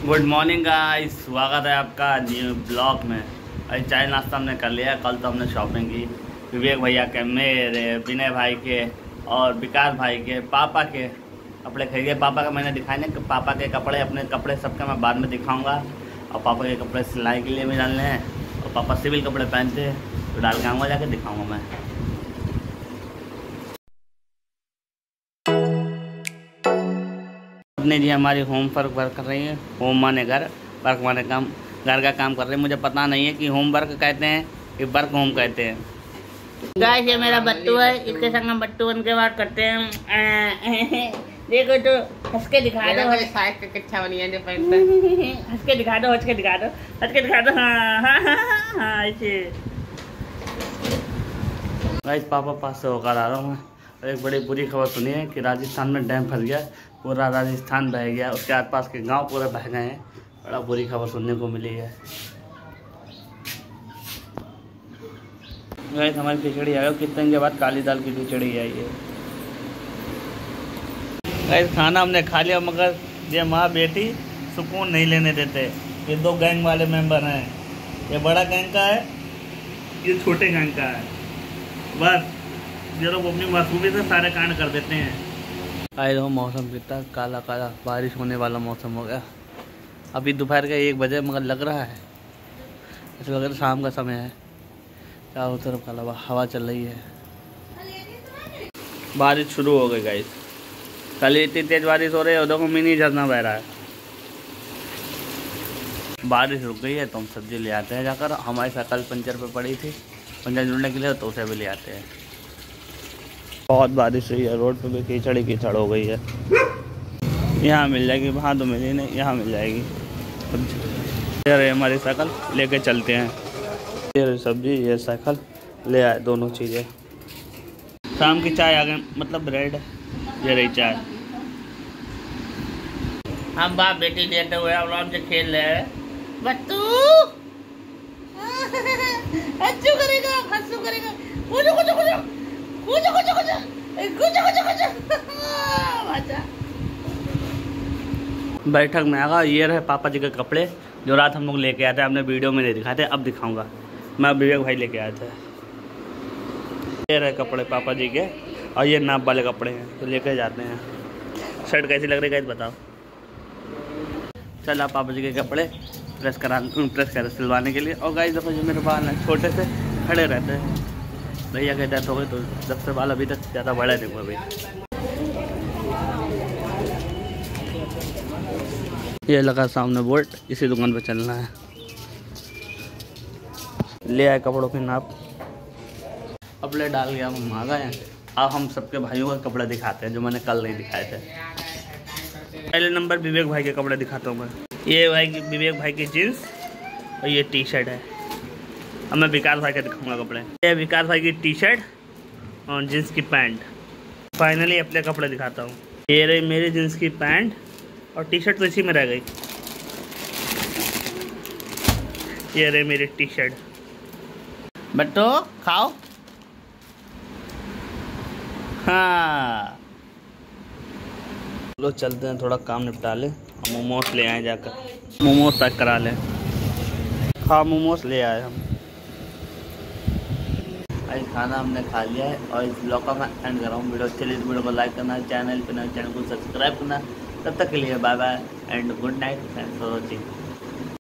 Good morning guys, स्वागत है आपका न्यू ब्लॉग में। अरे चाय नाश्ता हमने कर लिया। कल तो हमने शॉपिंग की विवेक भैया के, मेरे, विनय भाई के और विकास भाई के, पापा के कपड़े खरीदे। पापा का मैंने दिखाए नहीं, पापा के कपड़े, अपने कपड़े सबके मैं बाद में दिखाऊंगा। और पापा के कपड़े सिलाई के लिए भी डालने हैं और पापा सिविल कपड़े पहनते हैं तो डाल के आऊँगा, जाके दिखाऊँगा मैं। अपने जी हमारी होम वर्क कर रही है। होम माने घर, वर्क माने काम, घर का काम कर रहे हैं। मुझे पता नहीं है कि होम वर्क कहते हैं कि वर्क होम कहते हैं। गाइस ये मेरा बट्टू है, इसके संग हम बट्टू बन के बात करते हैं। देखो तो हंस के दिखा दो, कच्चा बनिया जो पहनता है। हंस के दिखा दो, हंस के दिखा दो, हंस के दिखा दो। हाँ ऐसे। गाइस पापा पास से होकर आ रहा हूँ मैं। और एक बड़ी बुरी खबर सुनी है कि राजस्थान में डैम फंस गया, पूरा राजस्थान बह गया, उसके आसपास के गांव पूरे बह गए हैं। बड़ा बुरी खबर सुनने को मिली है। गाइस हमारी खिचड़ी आई है, कितने दिन के बाद काली दाल की खिचड़ी आई है। गाइस खाना हमने खा लिया, मगर ये माँ बेटी सुकून नहीं लेने देते। ये दो गैंग वाले मेंबर हैं, ये बड़ा गैंग का है, ये छोटे गैंग का है। बस ये लोग अपनी मखूबी से सारे कांड कर देते हैं। आए हो मौसम कितना काला काला, बारिश होने वाला मौसम हो गया। अभी दोपहर के 1 बजे, मगर लग रहा है ऐसे लग रहा शाम का समय है। चारों तरफ काला हवा चल रही है, बारिश शुरू हो गई गाइस। कल इतनी तेज बारिश हो रही है, देखो मिनी झरना बह रहा है। बारिश रुक गई है तो हम सब्जी ले आते हैं जाकर। हमारी साइकिल पंचर पे पड़ी थी, पंचर जुड़ने के लिए, तो उसे भी ले आते हैं। बहुत बारिश हुई है, रोड पे भी कीचड़ ही कीचड़ हो गई है। यहाँ मिल जाएगी, वहाँ तो मिली नहीं, यहाँ मिल जाएगी। ये रही हमारी साइकिल, लेके चलते हैं। ये रही सब्जी, ये साइकिल, ले आए दोनों चीज़ें। शाम की चाय आ गई, मतलब ब्रेड। ये रही चाय। हम बाप बेटी लेते हुए आराम से खेल रहे हैं। बट्टू अच्छू करेगा, हंसू करेगा, कुछ कुछ कुछ कुछ कुछ कुछ कुछ कुछ कुछ। बैठक में आगा। ये रहे पापा जी के कपड़े जो रात हम लोग लेके आए थे, आपने वीडियो में नहीं दिखाए थे, अब दिखाऊंगा मैं। विवेक भाई लेके आए थे। ये रहे कपड़े पापा जी के, और ये नाप वाले कपड़े हैं तो लेके जाते हैं। शर्ट कैसी लग रही है बताओ। चल आप पापा जी के कपड़े प्रेस कर सिलवाने के लिए। और गाइस देखो जो मेरे बाल हैं छोटे से खड़े रहते हैं। भैया की डेथ हो गई तो जब से बाल अभी तक ज़्यादा बड़े नहीं हुए। अभी ये लगा सामने बोर्ड, इसी दुकान पे चलना है। ले आए कपड़ों की नाप, कपड़े डाल गया, हम आ गए हैं। अब हम सबके भाइयों के कपड़े दिखाते हैं जो मैंने कल नहीं दिखाए थे। पहले नंबर विवेक भाई के कपड़े दिखाता हूँ मैं। ये विवेक भाई की जीन्स और ये टी शर्ट है। अब मैं विकास भाई का दिखाऊंगा कपड़े। ये विकास भाई की टी शर्ट और जीन्स की पैंट। फाइनली अपने कपड़े दिखाता हूँ। ये रही मेरी जीन्स की पैंट और टी शर्ट तो इसी में रह गई। ये रही मेरी टी शर्ट। बट्टो खाओ। हाँ चलो चलते हैं, थोड़ा काम निपटा ले। मोमोज ले आए, जाकर मोमोज पैक करा लें। खा मोमोज ले आए हम। आज खाना हमने खा लिया है और इस ब्लॉग का मैं एंड कर रहा हूँ। वीडियो अच्छी लगी तो वीडियो को लाइक करना, चैनल पर नए चैनल को सब्सक्राइब करना। तब तक के लिए bye bye and good night, thanks for watching.